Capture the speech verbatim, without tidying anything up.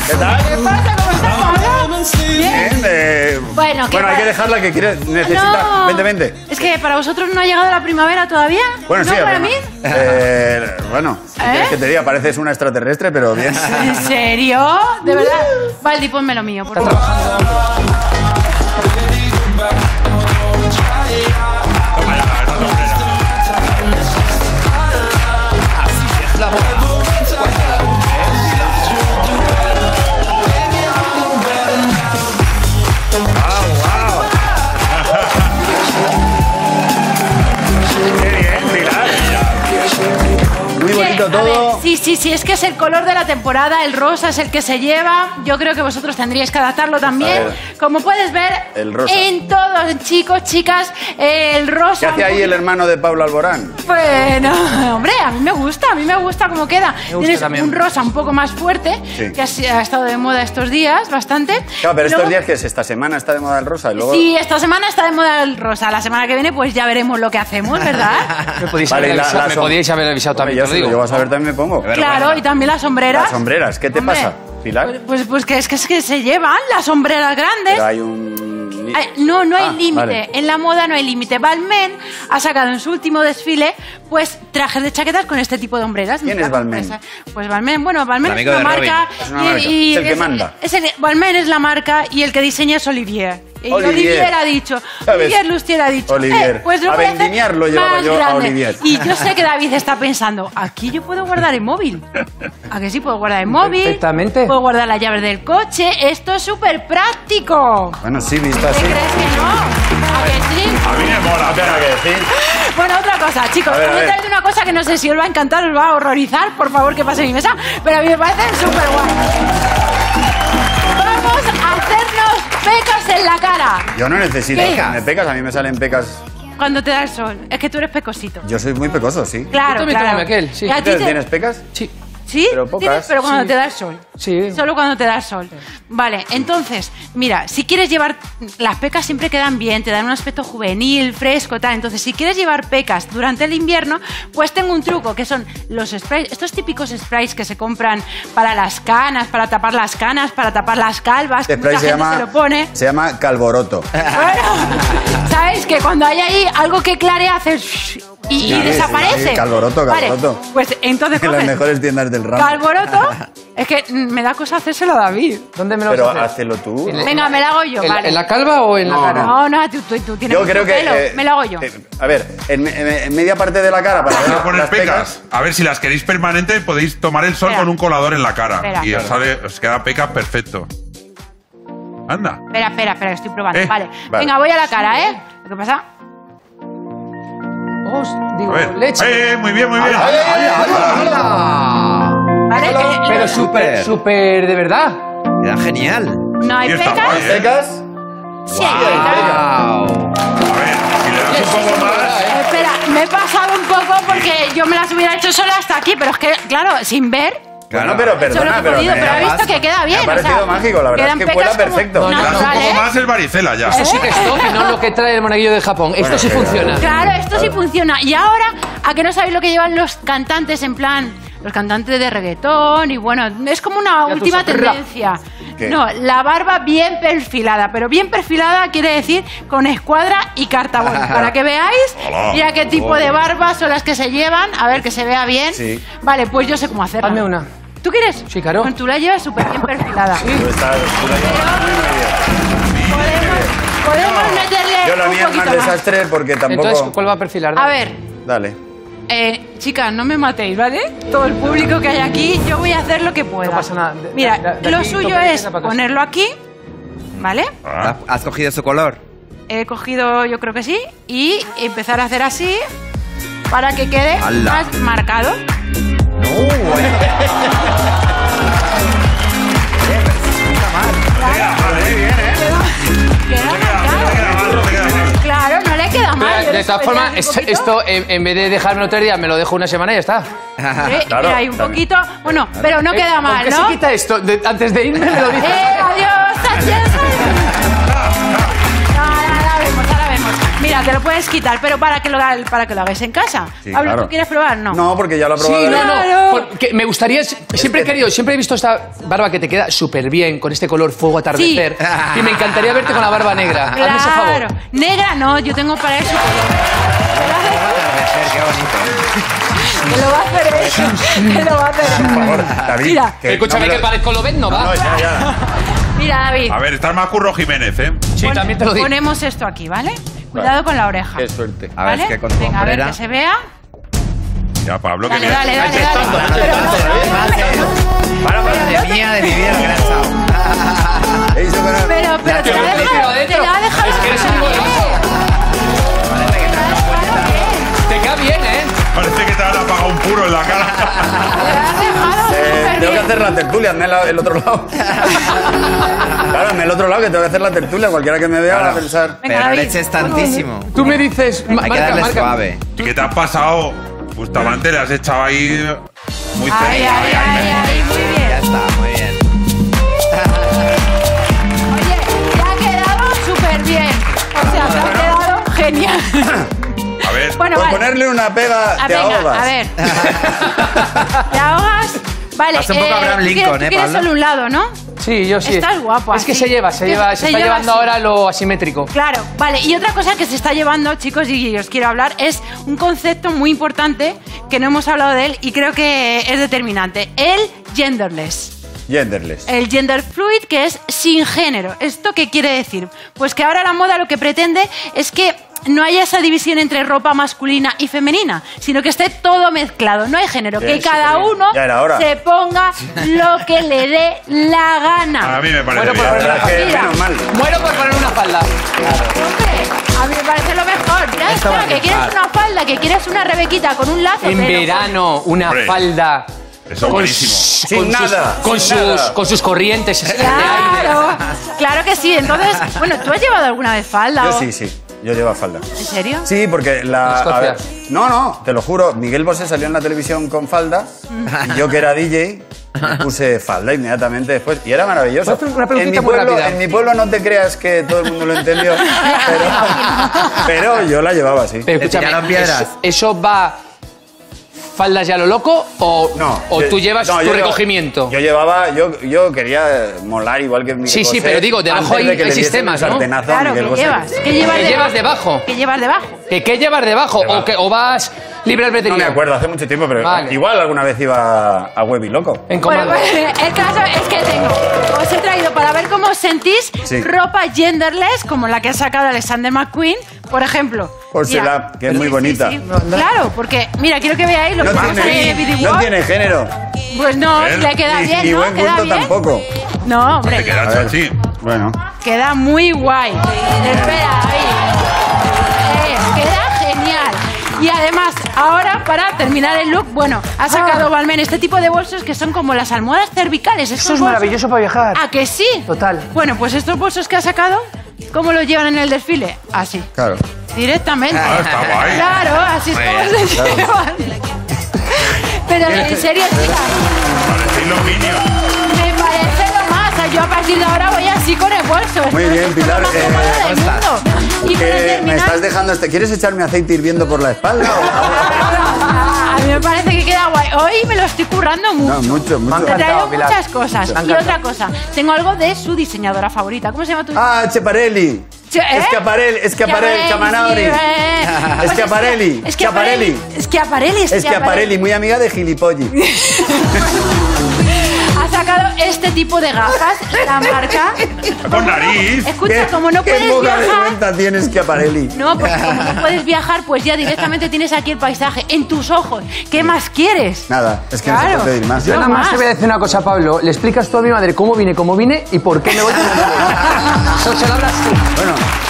¿Qué tal? ¿Qué pasa? ¿Cómo estás, Pablo? Bien. Eh, Bueno, bueno, hay que dejarla que quiere, necesita. No. Vente, vente. Es que para vosotros no ha llegado la primavera todavía. Bueno, ¿No sí, para además. mí? Eh, bueno, ¿qué ¿Eh? quieres que te diga? Pareces una extraterrestre, pero bien. ¿En serio? ¿De verdad? Valdi, ponme lo mío, por favor. Muy bonito A todo. ver, sí, sí, sí, es que es el color de la temporada, el rosa es el que se lleva. Yo creo que vosotros tendríais que adaptarlo también. A ver. Como puedes ver, El rosa. en todos, chicos, chicas, el rosa. ¿Qué hace ahí el hermano de Pablo Alborán? Bueno, hombre, a mí me gusta, a mí me gusta cómo queda. gusta Tienes también. un rosa un poco más fuerte, Sí. que ha, ha estado de moda estos días, bastante. Claro, pero estos Luego- días que es esta semana está de moda el rosa y luego. Sí, esta semana está de moda el rosa. La semana que viene, pues ya veremos lo que hacemos, ¿verdad? Me podíais Vale, haber la- avisado, la me som- podíais haber avisado Hombre, también, yo te lo si lo digo. llego a saber también me pongo. Claro, y también las sombreras. Las sombreras, ¿qué te Hombre, pasa, Pilar? Pues, pues, pues que es que, es que se llevan las sombreras grandes. Pero hay un. Ay, no, no hay Ah, límite. vale. En la moda no hay límite. Balmain ha sacado en su último desfile, pues, trajes de chaquetas con este tipo de hombreras. ¿Quién Mira, es Balmain? pues, Pues Balmain, bueno, Balmain El es amigo una de marca. Robin. Es una marca. Es el que manda. es el- Balmain es la marca y el que diseña es Olivier. Y Olivier. Olivier ha dicho, ¿Sabes? Olivier Lustier ha dicho, Olivier. eh, pues lo A voy a hacer vendimiar lo llevaba más yo a grande. Olivier. Y yo sé que David está pensando, aquí yo puedo guardar el móvil. ¿A que sí puedo guardar el móvil? Perfectamente. Puedo guardar las llaves del coche. Esto es súper práctico. Bueno, sí, visto ¿Te así. crees que no? ¿A que sí? A mí me mola. No tengo nada que decir. Bueno, otra cosa, chicos. A ver, a Os he ver. traído una cosa que no sé si os va a encantar, os va a horrorizar. Por favor, que pase mi mesa. Pero a mí me parece súper guay. Vamos a hacernos pecas en la cara. Yo no necesito. ¿Qué? ¿Me pecas? A mí me salen pecas. Cuando te da el sol. Es que tú eres pecosito. Yo soy muy pecoso, sí. Claro, Yo también claro. tengo aquel, sí. Y a ti ¿Tienes te- tienes pecas? Sí, ¿Sí? Pero pocas. Tienes, pero cuando Sí. te da el sol. sí. Solo cuando te da el sol. Vale, entonces, mira, si quieres llevar... Las pecas siempre quedan bien, te dan un aspecto juvenil, fresco, tal. Entonces, si quieres llevar pecas durante el invierno, pues tengo un truco, que son los sprays, estos típicos sprays que se compran para las canas, para tapar las canas, para tapar las calvas, que Este spray mucha se gente llama, se lo pone. se llama Calboroto. Bueno, ¿sabes? Que cuando hay ahí algo que clarea, hace... Y, y Sí, sí, desaparece. sí, Calboroto, Vale, Calboroto. pues entonces En las coges mejores tiendas del ramo. Calboroto. Es que mm, me da cosa hacérselo a David. ¿Dónde me lo Pero vas a hacer? hácelo tú. En- Venga, me la hago yo, ¿En, la- vale. en la calva o en No, la cara? No, no, tú, tú, tú tienes Yo mucho creo que. pelo. eh, me la hago yo. eh, a ver, en, en- en media parte de la cara para ver Voy a poner las pecas. A ver, si las queréis permanente, podéis tomar el sol Espera. con un colador en la cara. Espera. y os, sale, os queda peca perfecto. Anda. Espera, espera, espera, que estoy probando. Eh, vale. vale. Venga, voy a la cara, ¿eh? Lo que pasa... Oh, digo, A ver. leche. Eh, muy bien, muy bien. Vale, que- Pero súper, súper de verdad. Queda genial. no hay Y está pecas. guay, ¿eh? pecas. Sí hay pecas. Wow. A ver, si le das un poco más. Espera, me he pasado un poco porque yo me las hubiera hecho sola hasta aquí, pero es que, claro, sin ver... Bueno, pero Solo perdona, que he pero. podido, me pero ha he visto pas- que queda bien. Me ha o sea, parecido mágico, la verdad quedan es que cuela pecas como perfecto. Si le das un naturales. poco más, es varicela ya. Eso sí que es top y no lo que trae el monaguillo de Japón. Esto sí pero- funciona. Claro, esto sí funciona. Y ahora, ¿a que no sabéis lo que llevan los cantantes en plan... Los cantantes de reggaetón y bueno, es como una Ya tú última sabes. tendencia. ¿Qué? No, la barba bien perfilada, pero bien perfilada quiere decir con escuadra y cartabón. Para que veáis, Hola. mira qué tipo de barbas son las que se llevan, a ver que se vea bien. Sí. Vale, pues yo sé cómo hacerla. Hazme una. ¿Tú quieres? Sí, claro. Pues tú la llevas súper bien perfilada. Tú estás- tú la llevas muy bien. Podemos, podemos meterle Yo la un mía es poquito más más. desastre porque tampoco. Entonces, ¿cuál va a perfilar? A ver, Dale. Eh, chicas, no me matéis, ¿vale? Todo el público que hay aquí, yo voy a hacer lo que pueda. No pasa nada. De- Mira, de- de lo aquí suyo toca- es toca para casa. ponerlo aquí, ¿vale? Ah, ¿Has cogido su color? He cogido, yo creo que sí, y empezar a hacer así para que quede ¡Hala! más marcado. vale, bien, ¿eh? Queda No marcado. te queda mal, no te queda mal. Claro, no le queda mal. Pero, Yo de le todas suelo formas, un esto, poquito. esto, en, en vez de dejármelo tres días, me lo dejo una semana y ya está. Sí, Claro, mira, hay un claro. poquito. Bueno, pero no queda Eh, mal, ¿por qué ¿no? se quita esto? De- antes de irme me lo dices. ¡Eh, adiós, Sánchez! No, no, ahora vemos, ahora vemos. Mira, Mira, te lo puedes quitar, pero para que lo, haga- para que lo hagáis en casa. Sí, Pablo, claro. ¿tú quieres probar? No. No, porque ya lo he probado. Sí, no, no. Claro. Porque me gustaría. Siempre he que- querido, siempre he visto esta barba que te queda súper bien, con este color fuego atardecer. Y me encantaría verte con la barba negra. Hazme ese favor. Claro. Negra no, yo tengo para eso. Qué bonito. Que lo va a hacer él. Que lo va a hacer él. Por favor, David. Mira. que Escúchame no me que lo- parezco Lobezno, No, va. ya, ya. Mira, David. A ver, está más Curro Jiménez, ¿eh? Sí, pon- también te lo digo. Ponemos esto aquí, ¿vale? Cuidado con la oreja. Qué suerte. A ver, ¿Vale? es que con tu Venga, a ver, hombrera- que se vea. Ya, Pablo, que Dale, mira. dale, dale, dale. Pero no, Para pandemia de mi vida cansado. He visto que no- Pero, pero te Pero la ha adentro, dejado, te adentro. la ha dejado. Es que eres un golazo. Te queda bien, ¿eh? Parece que te han apagado un puro en la cara. Te la has dejado Eh, súper tengo que bien. hacer la tertulia, hazme la- el otro lado. Claro, hazme el otro lado que tengo que hacer la tertulia. Cualquiera que me vea va a pensar. Venga, Pero no David. le eches tantísimo. Tú me dices. ma- Hay que marca, darle marca. suave. ¿Y qué te has pasado? Bustamante, le has echado ahí muy cerca. Ay, ay, ay, ay, muy Ya bien. está, muy bien. Oye, te ha quedado súper bien. O sea, te ha quedado genial. A ver, Bueno, Por vale. ponerle una pega, Ah, te venga, ahogas. a ver. ¿Te ahogas? Vale. Vas un poco Abraham tú Lincoln, quieres- tú ¿eh, quieres Pablo? solo un lado, ¿no? Sí, yo sí. Estás guapo Es que así. se lleva, se Se- lleva, se, se está lleva llevando así. ahora lo asimétrico. Claro, vale. Y otra cosa que se está llevando, chicos, y os quiero hablar, es un concepto muy importante que no hemos hablado de él y creo que es determinante. El genderless. Genderless. El gender fluid, que es sin género. ¿Esto qué quiere decir? Pues que ahora la moda lo que pretende es que no haya esa división entre ropa masculina y femenina, sino que esté todo mezclado. No hay género, Bien, que cada superbién. uno Ya era hora. se ponga lo que le dé la gana. a mí me parece Bueno, bien. La verdad es que Mira. menos mal. Muero por poner una falda. Hombre, a mí me parece lo mejor. Ya Esto va está, a que quieres triunfar. una falda, que quieres una rebequita con un lazo. En te lo verano, una Hombre. falda. Eso es con buenísimo. s- Sin con sus- nada, Con sin sus, nada. con sus corrientes. de aire. Claro, claro que sí. Entonces, bueno, ¿tú has llevado alguna vez falda? Yo o- sí, sí. Yo llevo falda. ¿En serio? Sí, porque la. Escocia. a ver, no, no, te lo juro. Miguel Bosé salió en la televisión con falda y yo, que era D J, me puse falda inmediatamente después y era maravilloso. ¿Puedo hacer una preguntita en, mi muy pueblo, rápida? en mi pueblo no te creas que todo el mundo lo entendió, pero, pero yo la llevaba así. Pero escúchame, tiraron piedras. ¿eso, eso va faldas ya a lo loco o, No. o yo- tú llevas no, tu yo llevaba- recogimiento? Yo llevaba, yo, yo quería molar igual que Miguel Sí, sí, Bosé, pero digo, debajo antes hay- de que hay le diesen sistemas, un ¿no? sartenazo a Claro, Miguel ¿qué Bosé. llevas? ¿Qué llevas, ¿Qué de- llevas debajo? ¿Qué llevas debajo? ¿Que qué llevas debajo? ¿O, que, ¿O vas libre albedrío? No me acuerdo, hace mucho tiempo, pero Vale. igual alguna vez iba a Webby Loco. En Bueno, comando. pues, el caso es que tengo. Os he traído para ver cómo os sentís Sí. ropa genderless, como la que ha sacado Alexander McQueen, por ejemplo. Pórsela, Mira. que es muy Sí, sí, bonita. sí. Claro, porque, mira, quiero que veáis lo No que pasa en tiene, el video. no tiene género. Pues no, ¿Eh? le queda Ni- bien, ni ¿no? buen ¿Queda gusto bien? tampoco. No, hombre, Te queda A ver. así. Bueno. queda muy guay. Espera, ahí. Eh, queda genial. Y además, ahora, para terminar el look, bueno, ha sacado Balmain este tipo de bolsos que son como las almohadas cervicales. Eso es maravilloso para viajar. ¿A que sí? Total. Bueno, pues estos bolsos que ha sacado, ¿cómo los llevan en el desfile? Así, Claro. directamente. Ah, está guay. Claro, así es Muy como bien. se llevan. Pero en serio, chicas, Parecéis los Minions. me parece lo más. O sea, yo a partir de ahora voy así con el bolso. Muy Esto bien, es Pilar, lo más eh, cómodo del ¿cómo estás? mundo. Y para Que me terminar, estás dejando este. ¿Quieres echarme aceite hirviendo por la espalda? a mí me parece que queda guay. Hoy me lo estoy currando O... mucho. No, mucho, mucho. Me Te ha traigo encantado, Pilar. muchas cosas. Me ha Y encantado. otra cosa, tengo algo de su diseñadora favorita. ¿Cómo se llama tu Ah, Schiaparelli. Che- ¿eh? Schiaparelli, Schiaparelli, Chamanabri. sí, eh. Pues Schiaparelli, es- Schiaparelli. Schiaparelli, Schiaparelli, muy amiga de Gilipolli. Ha sacado este tipo de gafas, la marca. Con nariz. Escucha, como no ¿Qué puedes poca viajar. vergüenza tienes, Schiaparelli? No, porque como no puedes viajar, pues ya directamente tienes aquí el paisaje en tus ojos. ¿Qué más quieres? Nada, es que no Claro. se puede pedir más. Yo No nada más más. te voy a decir una cosa, Pablo. Le explicas tú a mi madre cómo vine, cómo vine y por qué me voy. Eso se lo hablas tú. Bueno,